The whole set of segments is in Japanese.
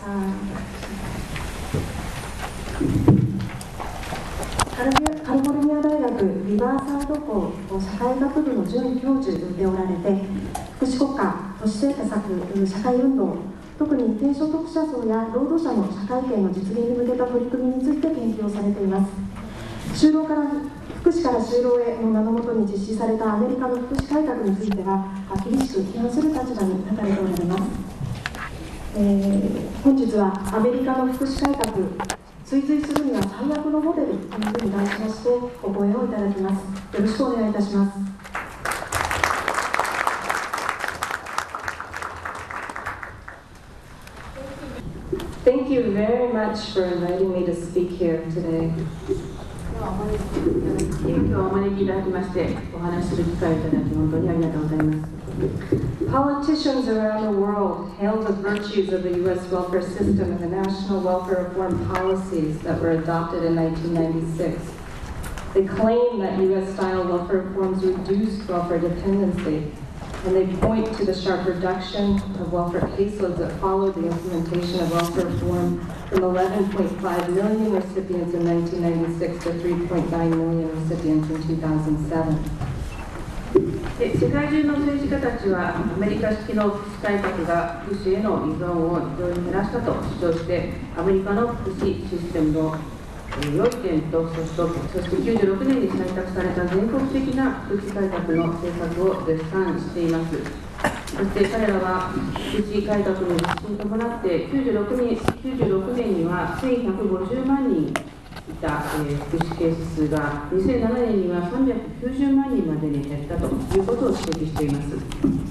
カリフォルニア大学リバーサイド校社会学部の准教授でおられて、福祉国家、都市政策、社会運動、特に低所得者層や労働者の社会権の実現に向けた取り組みについて研究をされています。福祉から就労への名のもとに実施されたアメリカの福祉改革については厳しく批判する立場に立たれておられます。本日はアメリカの福祉改革、追随するには最悪のモデルというふうに題しましてお声をいただきます。よろしくお願いいたします。 Thank you very much for inviting me to speak here today. 今日お招きいただきましてお話しする機会をいただき本当にありがとうございます。 Politicians around the world hailed the virtues of the U.S. welfare system and the national welfare reform policies that were adopted in 1996. They claim that U.S.-style welfare reforms reduced welfare dependency, and they point to the sharp reduction of welfare caseloads that followed the implementation of welfare reform from 11.5 million recipients in 1996 to 3.9 million recipients in 2007. 世界中の政治家たちはアメリカ式の福祉改革が福祉への依存を非常に減らしたと主張してアメリカの福祉システムの良い点とそして96年に採択された全国的な福祉改革の政策を絶賛しています。そして彼らは福祉改革の実施に伴って96年には1150万人いた福祉ケース数が2007年には390万人までに減ったということを指摘しています。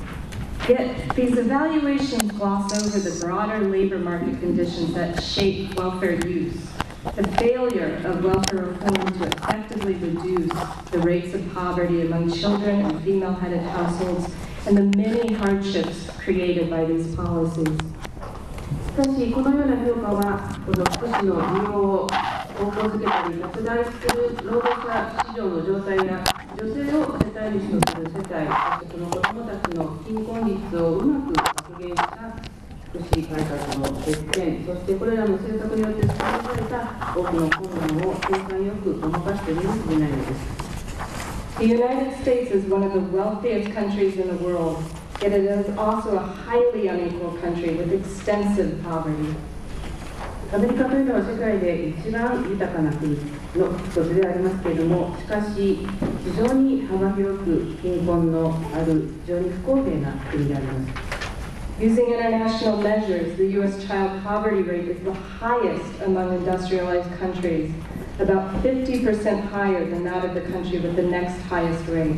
Yet, these evaluations gloss over the broader labor market conditions that shape welfare use, the failure of welfare reform to effectively reduce the rates of poverty among children and female-headed households, and the many hardships created by these policies. しかし、このような評価は、この福祉の利用を方向づけたり、拡大する労働者市場の状態や、女性を世帯主とする世帯、そしてその子どもたちの貧困率をうまく削減した福祉改革の欠点、そしてこれらの政策によって作られた多くの困難を計算よくごまかしているに過ぎないのです。 The United States is one of the wealthiest countries in the world, yet it is also a highly unequal country with extensive poverty. アメリカというのは世界で一番豊かな国の一つでありますけれども、しかし非常に幅広く貧困のある非常に不公平な国であります。 Using international measures, the U.S. child poverty rate is the highest among industrialized countries, about 50% higher than that of the country with the next highest rate.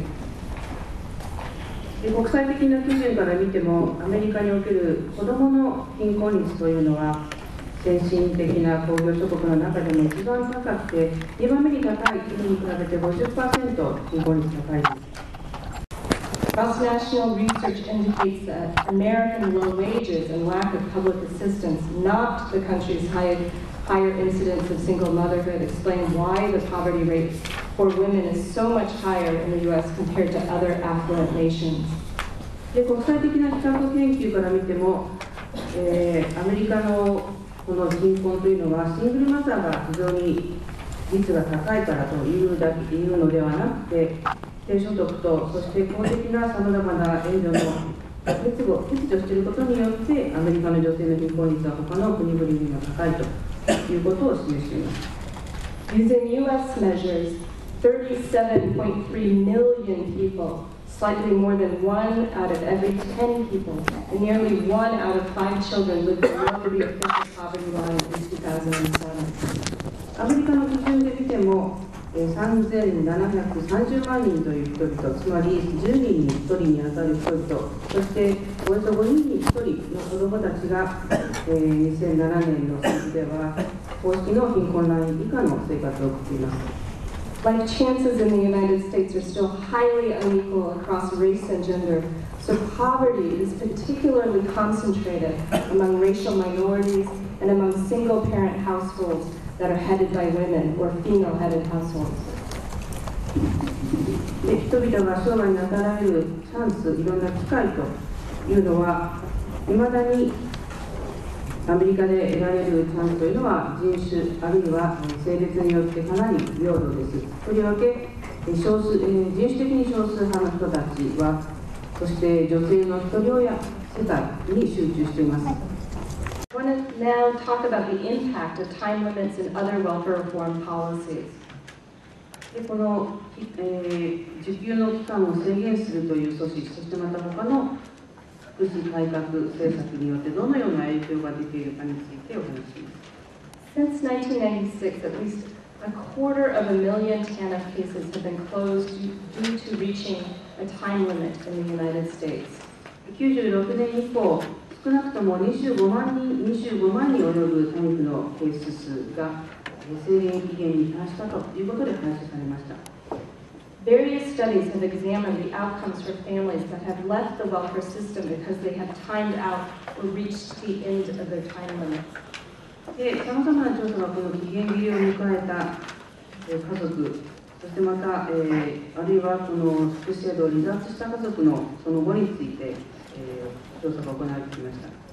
国際的な基準から見ても、アメリカにおける子どもの貧困率というのは、先進的な工業諸国の中でも一番高くて、2番目に高い国に比べて 50% 貧困率高いです。 Cross-national research indicates that American low wages and lack of public assistance, not the country's higher incidence of single motherhood, explain why the poverty rate for women is so much higher in the U.S. compared to other affluent nations. で、国際的な比較研究から見ても、アメリカのこの貧困というのはシングルマザーが非常に率が高いからというのではなくて、低所得とそして公的なさまざまな援助の欠如していることによってアメリカの女性の貧困率は他の国々よりも高いということを示しています。 Using U.S. measures, 37.3 million people, slightly more than 1 out of every 10 people, and nearly 1 out of 5 children lived below the official poverty line in 2007. アメリカの基準で見ても、3730万人という人々、つまり10人に1人に当たる人々、そしておよそ5人に1人の子どもたちが、2007年の数字では公式の貧困ライン以下の生活を送っています。 Life chances in the United States are still highly unequal across race and gender, so poverty is particularly concentrated among racial minorities and among single-parent households that are headed by women or female-headed households. 人々が将来に与えられるチャンス、いろんな機会というのは、いまだにアメリカで得られるチャンスというのは人種あるいは性別によってかなり平等です。とりわけ人種的に少数派の人たちは、そして女性のひとり親世帯に集中しています。 I want to now talk about the impact of time limits and other welfare reform policies. でこの、受給の期間を制限するという措置、そしてまた他の福祉改革政策によってどのような影響が出ているかについてお話します。 Since 1996, at least a quarter of a million TANF cases have been closed due to reaching a time limit in the United States. 96年以降、少なくとも25万に及ぶタイプのケース数が制限期限に達したということで廃止されました。 Various studies have examined the outcomes for families that have left the welfare system because they have timed out or reached the end of their time limit. で、さまざまな調査がこの期限切れを迎えた家族、そしてまた、あるいはこの福祉制度を離脱した家族のその後について、調査が行われてきました。